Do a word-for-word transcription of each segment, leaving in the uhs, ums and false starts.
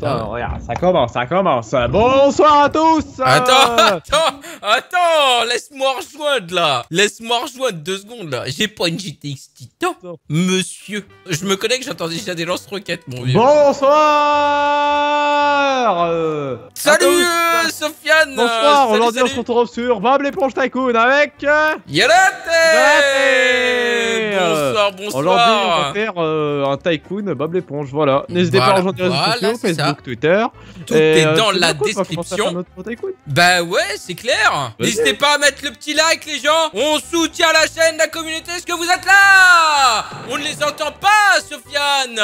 Putain, regarde, ça commence, ça commence. Bonsoir à tous. Attends, attends, attends, laisse-moi rejoindre là. Laisse-moi rejoindre deux secondes là. J'ai pas une G T X Titan, monsieur. Je me connecte, j'entends déjà des lance-roquettes, mon vieux. Bonsoir. euh, Salut, euh, Sofiane. Bonsoir, euh, aujourd'hui on se retrouve sur Bob l'éponge Tycoon avec... Euh, Yalate. Bonsoir, bonsoir. Aujourd'hui on va faire euh, un Tycoon Bob l'éponge, voilà. N'hésitez Voilà, pas à rejoindre les réseaux voilà, sociaux, c'est Facebook, ça. Twitter. Tout Et, est euh, dans c'est la bien cool, on va commencer à faire description. notre Tycoon. Bah ouais, c'est clair. Vas-y. N'hésitez pas à mettre le petit like, les gens. On soutient la chaîne, la communauté. Est-ce que vous êtes là? On ne les entend pas, Sofiane.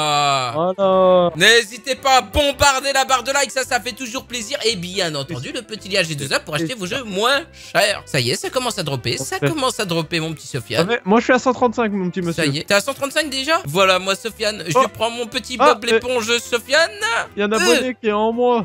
Voilà. N'hésitez pas à bombarder la barre de like, ça, ça fait toujours plaisir. Et bien entendu, le petit lien G deux A pour acheter vos jeux moins chers. Ça y est, ça commence à dropper. Ça commence à dropper, mon petit Sofiane. Ah, moi je suis à cent trente-cinq, mon petit monsieur. Ça y est, t'es à cent trente-cinq déjà? Voilà, moi, Sofiane, je Oh. prends mon petit Ah, Bob mais- l'éponge, Sofiane. Il y a un abonné qui est en moi.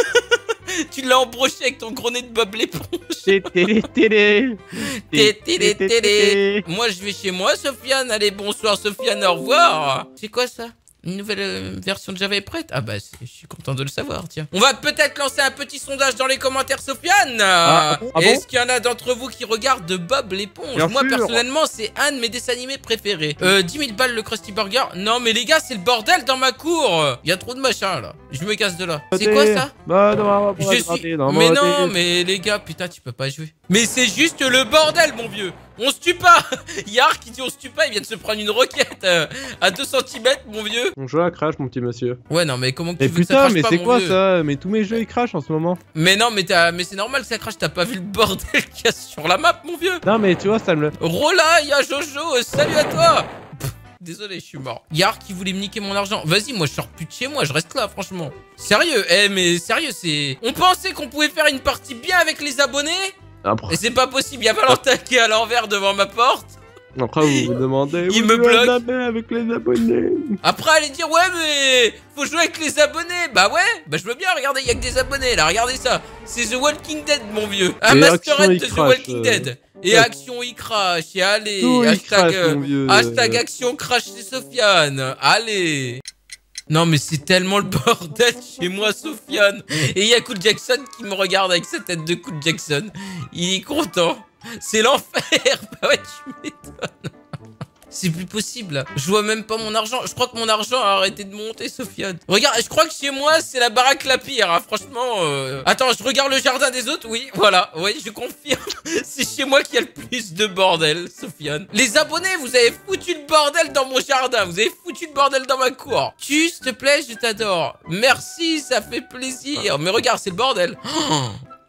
Tu l'as embroché avec ton gros nez de Bob l'éponge. Télé, télé. Té, télé, télé. Moi, je vais chez moi, Sofiane. Allez, bonsoir, Sofiane, au revoir. C'est quoi ça? Une nouvelle euh, version de Java est prête? Ah bah, je suis content de le savoir, tiens. On va peut-être lancer un petit sondage dans les commentaires, Sofiane. Ah, ah bon Est-ce qu'il y en a d'entre vous qui regardent Bob l'éponge? Bien Moi, sûr. personnellement, c'est un de mes dessins animés préférés. Euh, dix mille balles le Krusty Burger. Non, mais les gars, c'est le bordel dans ma cour. Il y a trop de machin, là. Je me casse de là. C'est quoi, ça? Bah non, Je suis... Mais non, mais les gars, putain, tu peux pas jouer. Mais c'est juste le bordel, mon vieux. On se tue pas. Yar qui dit on se tue pas, il vient de se prendre une roquette euh, à deux centimètres, mon vieux. Mon jeu a crash, mon petit monsieur. Ouais, non, mais comment que tu Et veux que ça putain, crache mais pas, c'est mon quoi vieux? ça? Mais tous mes jeux ils crashent en ce moment. Mais non, mais, t'as- mais c'est normal que ça crache, t'as pas vu le bordel qu'il y a sur la map, mon vieux. Non, mais tu vois, ça me le. Rola, il y a Jojo, euh, salut à toi. Pff, désolé, je suis mort. Yar qui voulait me niquer mon argent. Vas-y, moi je sors plus de chez moi, je reste là, franchement. Sérieux, eh, mais sérieux, c'est... On pensait qu'on pouvait faire une partie bien avec les abonnés. Après, Et c'est pas possible, il y a Valentin qui est à l'envers devant ma porte. après vous vous demandez. Il où me tu vas bloque. la main avec les abonnés. Après, allez dire, ouais, mais faut jouer avec les abonnés. Bah ouais, bah je veux bien, regardez, il y a que des abonnés là, regardez ça. C'est The Walking Dead, mon vieux. Un Et masquerade Action, de il The crache, Walking euh. Dead. Et Ouais. Action, il crache. Et allez, Tout, il hashtag, crache, euh, mon vieux. hashtag Action crash, c'est Sofiane. Allez. Non, mais c'est tellement le bordel chez moi, Sofiane. Et il y a Cool Jackson qui me regarde avec sa tête de Cool Jackson. Il est content. C'est l'enfer. Bah ouais, tu m'étonnes. C'est plus possible. Je vois même pas mon argent. Je crois que mon argent a arrêté de monter, Sofiane. Regarde, je crois que chez moi, c'est la baraque la pire. Hein. Franchement. Euh... Attends, je regarde le jardin des autres. Oui, voilà. Oui, je confirme. C'est chez moi qu'il y a le plus de bordel, Sofiane. Les abonnés, vous avez foutu le bordel dans mon jardin. Vous avez foutu le bordel dans ma cour. Tu, s'il te plaît, je t'adore. Merci, ça fait plaisir. Mais regarde, c'est le bordel. Oh.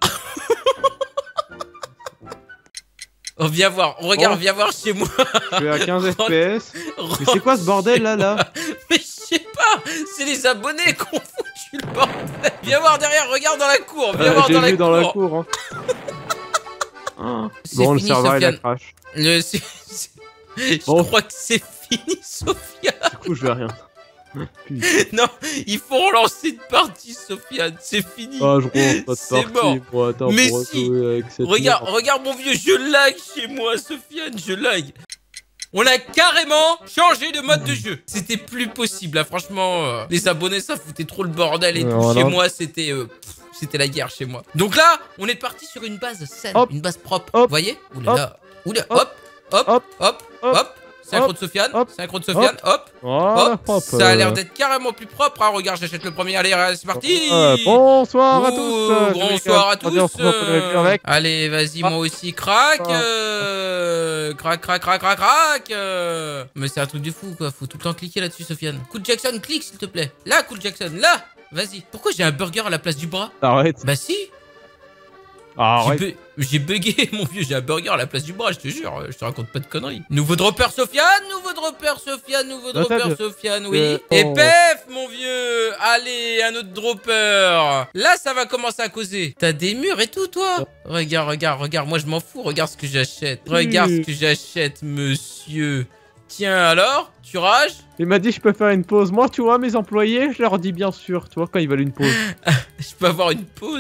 Oh, viens voir, regarde, Oh. viens voir chez moi. Je suis à quinze F P S. Mais Rentre c'est quoi ce bordel là là? Mais je sais pas, c'est les abonnés qui ont foutu le bordel. Viens voir derrière, regarde dans la cour, viens Euh, voir J'ai dans la vu cour. dans la cour. Hein. Ah. C'est Bon, le fini, serveur il a Sofiane. crash. Le- c'est- c'est- Je Bon. crois que c'est fini, Sofiane. Du coup, je vais rien. Putain. Non, il faut relancer une partie, Sofiane, c'est fini. Ah, je relance pas de C'est partie. mort. Moi, attends, Mais pour si. rejouer avec cette Regarde, merde. regarde mon vieux, je lag chez moi, Sofiane, je lag. On a carrément changé de mode de jeu. C'était plus possible, là, franchement. euh, les abonnés, ça foutait trop le bordel et tout. Voilà. Chez moi, c'était... euh, pff, c'était la guerre chez moi. Donc là, on est parti sur une base saine, Hop. une base propre. Hop. Vous voyez? Oulala. Oula, hop, Hop. hop, hop, hop, Hop. hop. Synchro de Sofiane, Hop. synchro de Sofiane, hop, Voilà, hop. hop, Ça a euh, l'air d'être carrément plus propre. Hein. Regarde, j'achète le premier. Allez, c'est parti. euh, bonsoir à Ouh, tous. euh, bonsoir à je vais tous. faire- on se retrouve euh, avec. Allez, vas-y, Ah. moi aussi, crac. Ah. euh, Crac, crac, crac, crac, crac. euh. Mais c'est un truc de fou, quoi. Faut tout le temps cliquer là-dessus, Sofiane. Cool Jackson, clique, s'il te plaît. Là, Cool Jackson, là. Vas-y. Pourquoi j'ai un burger à la place du bras? Arrête. Bah si. Arrête. J'ai bu- J'ai bugué, mon vieux. J'ai un burger à la place du bras, je te jure. Je te raconte pas de conneries. Nouveau dropper, Sofiane. Nouveau dropper, Sofiane. Nouveau Attends, dropper, attends. Sofiane, oui. Euh, Et oh. pef, mon vieux. Allez, un autre dropper. Là, ça va commencer à causer. T'as des murs et tout, toi? Regarde, regarde, regarde. Moi, je m'en fous. Regarde ce que j'achète. Regarde ce que j'achète, monsieur. Tiens, alors, tu rages? Il m'a dit je peux faire une pause. Moi, tu vois, mes employés, je leur dis bien sûr, tu vois, quand ils veulent une pause. Je peux avoir une pause?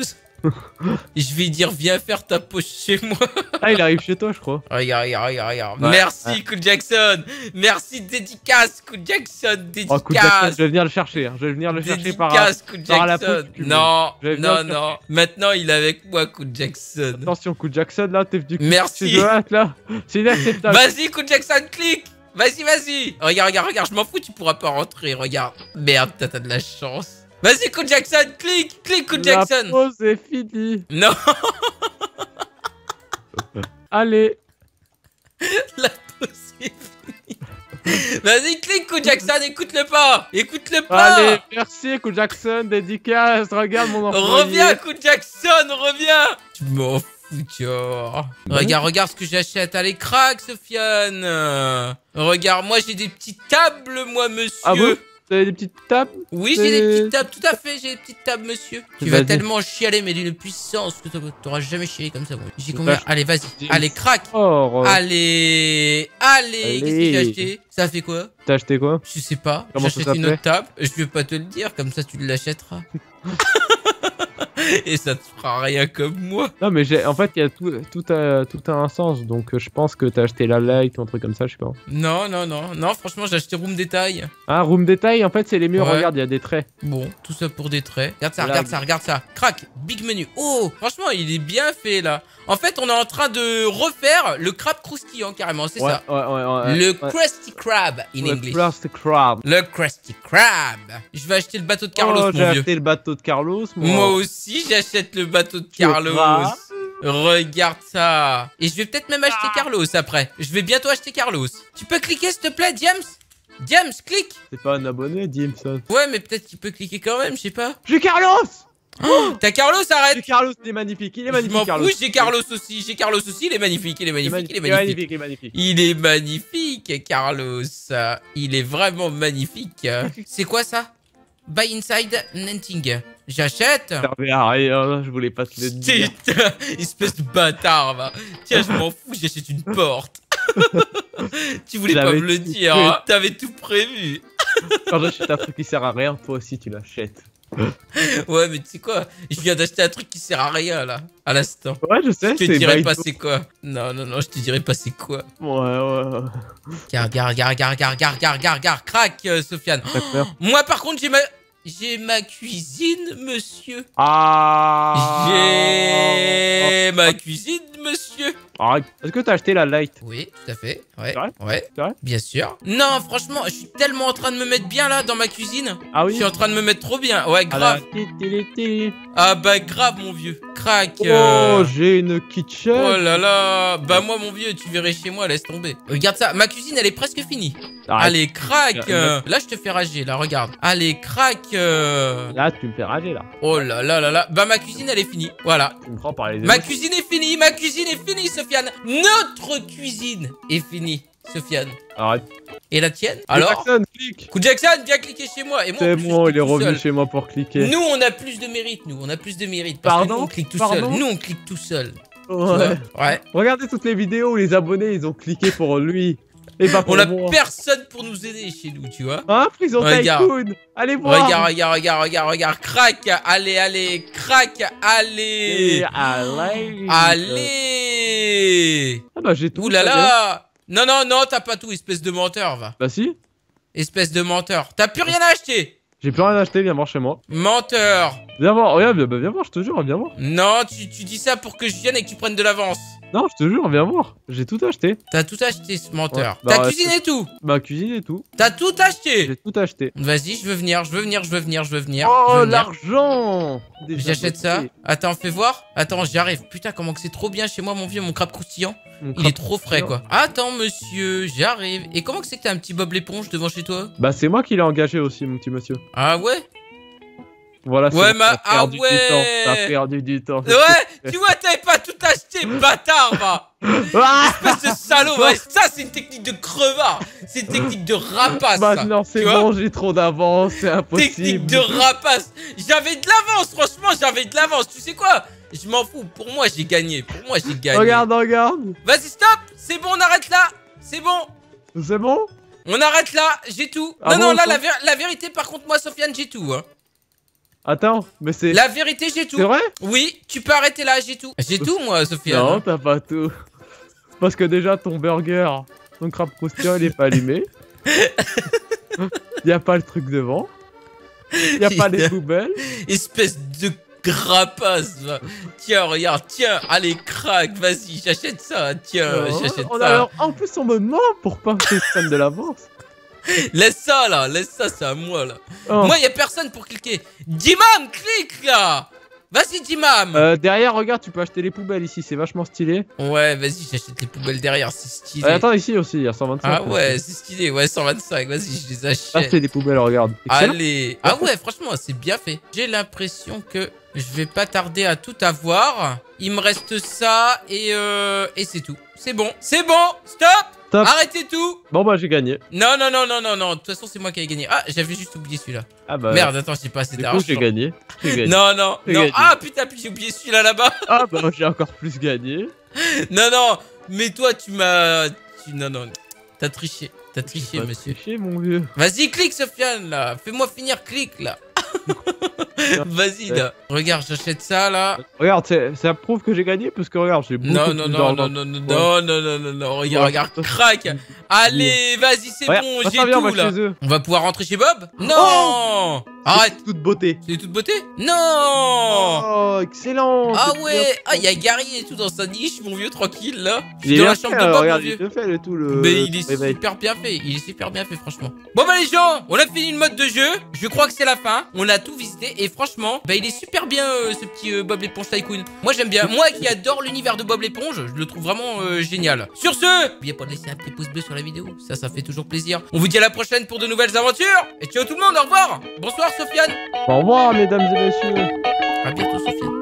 Je vais dire, viens faire ta pause chez moi. Ah, il arrive chez toi, je crois. Regarde, regarde, regarde, regarde. Ouais, Merci, ouais. Coup Jackson. Merci, dédicace, Coup Jackson. Oh, coup de Jackson, Dédicace. je vais venir le chercher. Hein. Je vais venir le chercher par, Dédicace, Coup par la Jackson. poste, tu veux. Non, Je vais venir non, le non. Maintenant, il est avec moi, Coup Jackson. Attention, coup de Jackson, là, t'es venu. Merci. Tu dois être là. C'est inacceptable. Vas-y, Coup Jackson, clique. Vas-y, vas-y. Regarde, regarde, regarde. Je m'en fous, tu pourras pas rentrer. Regarde. Merde, t'as t'as de la chance. Vas-y, Coup Jackson, clique. Clique, Coup La Jackson. pause est finie. Non. Allez. La pause est finie. Vas-y, clique, Coup Jackson. Écoute-le pas. Écoute-le pas. Allez, merci, coup de Jackson, dédicace. Regarde mon enfant. Reviens, Coup Jackson, reviens. Tu m'en fous, tu vois. Regarde, regarde ce que j'achète. Allez, crack, Sofiane. Regarde, moi, j'ai des petites tables, moi, monsieur. Ah bon? T'avais des petites tables? Oui, j'ai des petites tables, tout à fait, j'ai des petites tables, monsieur. Tu vas Vas-y. tellement chialer, mais d'une puissance que t'auras jamais chialé comme ça. Moi. J'ai combien? Vache. Allez, vas-y. Allez, crack. Oh, euh, Allez. Allez. Qu'est-ce que j'ai Allez. acheté? Ça fait quoi? t'as acheté quoi? Je sais pas. Comment ça J'achète une s'appelait autre table. Je vais pas te le dire, comme ça tu l'achèteras. Et ça te fera rien comme moi. Non, mais j'ai, en fait, il y a tout, tout, a, tout a un sens. Donc, euh, je pense que t'as acheté la light ou un truc comme ça, je sais pas. Non, non, non. Non, franchement, j'ai acheté Room Détail. Ah, room détail, en fait, c'est les murs. Ouais. Regarde, il y a des traits. Bon, tout ça pour des traits. Regarde ça, Là, regarde ça, regarde ça. Crac, big menu. Oh, franchement, il est bien fait là. En fait, on est en train de refaire le crabe croustillant carrément, c'est Ouais, ça. ouais, ouais, ouais. Le ouais. Krusty Krab in Le English. Krusty Krab. Le Krusty Krab. Je vais acheter le bateau de Carlos, Oh, mon j'ai vieux. acheté le bateau de Carlos. Moi, Moi aussi, j'achète le bateau de Tu le Carlos. feras. Regarde ça. Et je vais peut-être même acheter Carlos après. Je vais bientôt acheter Carlos. Tu peux cliquer, s'il te plaît, James? James, clique. C'est pas un abonné, Dimson. Ouais, mais peut-être qu'il peut cliquer quand même, je sais pas. J'ai Carlos. T'as Carlos, J'ai arrête. Carlos, il est magnifique. Il est Je magnifique, m'en Carlos. fous, j'ai Carlos aussi. J'ai Carlos aussi, il est magnifique, il est Il est magnifique, il est magnifique, magnifique. il est magnifique. Il est magnifique, Carlos. Il est vraiment magnifique. C'est quoi ça? Buy inside Nanting. J'achète. Ça servait à rien, je voulais pas te le dire. Putain, espèce de bâtard, va. Tiens, je m'en fous, j'achète une porte. Tu voulais pas J'avais me le tout dire, prévu. hein. T'avais tout prévu. Quand j'achète un truc qui sert à rien, toi aussi tu l'achètes. Ouais, mais tu sais quoi? Je viens d'acheter un truc qui sert à rien, là, à l'instant. Ouais, je sais, Je te c'est dirai Baito. pas c'est quoi. Non, non, non, je te dirai pas c'est quoi. Ouais, ouais, ouais. Regarde, regarde, regarde, regarde, regarde, regarde, regarde, regarde, regarde, crac, euh, Sofiane. T'as peur? Moi, par contre, j'ai ma... J'ai ma cuisine, monsieur. Ah. J'ai ma cuisine, monsieur. Arrête. Est-ce que t'as acheté la light? Oui, tout à fait. Ouais, C'est vrai ouais, C'est vrai bien sûr. Non, franchement, je suis tellement en train de me mettre bien là dans ma cuisine. Ah Je oui. suis en train de me mettre trop bien. Ouais, Ah là. grave. Ah bah grave, mon vieux. Crac. Oh, euh, j'ai une kitchen. Oh là là. Bah moi, mon vieux, tu verrais chez moi, laisse tomber. Regarde ça, ma cuisine, elle est presque finie. Arrête. Allez, crac. Arrête. euh, Là, je te fais rager, là, regarde. Allez, crac. euh, Là, tu me fais rager là. Oh là là là là. Bah ma cuisine, elle est finie. Voilà. Tu me prends par les Ma émotions. cuisine est finie, ma cuisine est finie, Sofiane. Notre cuisine est finie, Sofiane. Arrête. Et la tienne? Alors? Jackson, clique. Coup Jackson, viens cliquer chez moi. Et moi, en C'est plus, bon, je il est clique tout revenu seul. chez moi pour cliquer. Nous, on a plus de mérite, nous. On a plus de mérite. Parce Pardon que nous, on clique tout Pardon seul. Nous, on clique tout seul. Tu Ouais. vois? Ouais. Regardez toutes les vidéos où les abonnés ils ont cliqué pour lui. Et pas pour On a moi. personne pour nous aider chez nous, tu vois. Hein, Prison Regarde. Tycoon. Allez voir. Regarde, regarde, regarde, regarde, regarde. Crac. Allez, allez. Crac. Et Allez. allez. Allez. Ah bah j'ai tout. Ouh là ça vient. là. Non, non, non, t'as pas tout, espèce de menteur, va. Bah si. Espèce de menteur. T'as plus rien à acheter. J'ai plus rien acheté, viens voir chez moi. Menteur. Viens voir, regarde, viens, bah, viens voir, je te jure, viens voir. Non, tu, tu dis ça pour que je vienne et que tu prennes de l'avance. Non, je te jure, viens voir. J'ai tout acheté. T'as tout acheté, ce menteur. Ouais, bah, T'as ouais, cuisiné tout. Ma cuisine et tout. T'as tout acheté. J'ai tout acheté. Vas-y, je veux venir, je veux venir, je veux venir, je veux venir. je Oh, veux venir. l'argent. Déjà J'achète ça. voté. Attends, fais voir. Attends, j'y arrive. Putain, comment que c'est trop bien chez moi, mon vieux, mon crabe croustillant. Mon Il crabe est trop frais, quoi. croustillant. Attends, monsieur, j'arrive. Et comment que c'est que t'as un petit Bob l'éponge devant chez toi? Bah c'est moi qui l'ai engagé aussi, mon petit monsieur. Ah ouais? Voilà, c'est Ouais, bon, ma- t'as ah perdu ouais. du temps. T'as perdu du temps. Ouais, tu vois, t'avais pas tout acheté, bâtard, va. Ah Espèce de salaud, ouais. Ça, c'est une technique de crevard. C'est une technique de rapace, ça. Maintenant c'est Tu vois? bon, j'ai trop d'avance, c'est impossible. Technique de rapace. J'avais de l'avance, franchement, j'avais de l'avance. Tu sais quoi? Je m'en fous. Pour moi, j'ai gagné. Pour moi, j'ai gagné. Regarde, regarde. Vas-y, stop. C'est bon, on arrête là. C'est bon. C'est bon? On arrête là. J'ai tout. Ah non, bon, non, là, attends. la, ver- la vérité, par contre, moi, Sofiane, j'ai tout. Hein. Attends, mais c'est... La vérité, j'ai tout. C'est vrai? Oui, tu peux arrêter là, j'ai tout. J'ai tout, moi, Sofiane. Non, t'as pas tout. Parce que déjà, ton burger, ton crabe croustillant, il est pas allumé. Y a pas le truc devant. Y a pas les poubelles. Espèce de grapace, va. Tiens, regarde, tiens, allez, craque, vas-y, j'achète ça, tiens, Non, j'achète on a- ça. alors, en plus, on me ment pour pas que je prenne de l'avance. Laisse ça, là, laisse ça, c'est à moi, là. Oh. Moi, y a personne pour cliquer. Dimam, clique, là. Vas-y, Dimam. Euh, derrière, regarde, tu peux acheter les poubelles ici, c'est vachement stylé. Ouais, vas-y, j'achète les poubelles derrière, c'est stylé. Euh, attends, ici aussi, il y a cent vingt-cinq. Ah ouais, c'est stylé, ouais, cent vingt-cinq, vas-y, je les achète. Acheter les poubelles, regarde. Excellent. Allez. Ah ouais, franchement, c'est bien fait. J'ai l'impression que je vais pas tarder à tout avoir. Il me reste ça et euh, et c'est tout. C'est bon. C'est bon. Stop. Stop. Arrêtez tout. Bon, bah, j'ai gagné. Non, non, non, non, non, non. De toute façon, c'est moi qui ai gagné. Ah, j'avais juste oublié celui-là. Ah bah. Merde, attends, j'ai pas assez Du d'argent. coup, j'ai gagné. J'ai gagné. Non, non, J'ai non. gagné. Ah putain, puis j'ai oublié celui-là là-bas. Ah bah, j'ai encore plus gagné. Non, non. Mais toi, tu m'as... Tu... Non, non. T'as triché. T'as triché, J'ai pas monsieur. triché, mon vieux. Vas-y, clique, Sofiane, là. Fais-moi finir, clique, là. Vas-y, là. Regarde, j'achète ça, là. Regarde, c'est- ça prouve que j'ai gagné parce que regarde, j'ai beaucoup Non, non, plus non, d'argent. non, non, non, non, non, non, non, non, regarde, Ouais. regarde, crac. Allez, vas-y, c'est Regarde, bon, attends, j'ai viens, on va tout, là. chez eux. On va pouvoir rentrer chez Bob? Non. Arrête. Toute beauté. C'est toute beauté? Non. Oh, excellent. Ah c'est ouais. bien. Ah, il y a Gary et tout dans sa niche, mon vieux, tranquille, là. Je Il suis est dans bien la fait, chambre de alors, Bob, mon regarde, vieux. il te fait le tout le. Mais il est réveil. super bien fait, il est super bien fait franchement. Bon bah les gens, on a fini le mode de jeu, je crois que c'est la fin, on a tout visité et franchement, bah il est super bien euh, ce petit euh, Bob l'éponge Tycoon. Moi j'aime bien, moi qui adore l'univers de Bob l'éponge, je le trouve vraiment euh, génial. Sur ce, n'oubliez pas de laisser un petit pouce bleu sur la vidéo, ça ça fait toujours plaisir. On vous dit à la prochaine pour de nouvelles aventures et ciao tout le monde, au revoir. Bonsoir Sofiane. Au revoir, mesdames et messieurs. À bientôt Sofiane.